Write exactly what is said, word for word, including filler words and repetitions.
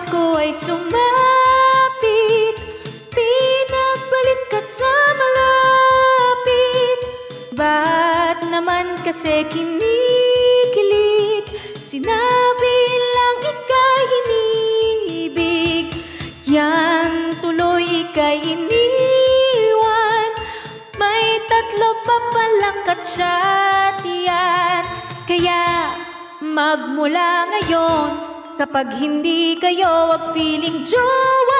ko ay sumapit, pinagpalit ka sa malapit. Ba't naman kasi kinikilig? Sinabi lang ika'y inibig, yan tuloy ika'y iniwan. May tatlo pa palang ka-chat yan. Kaya magmula ngayon, kapag hindi kayo wag feeling jowa.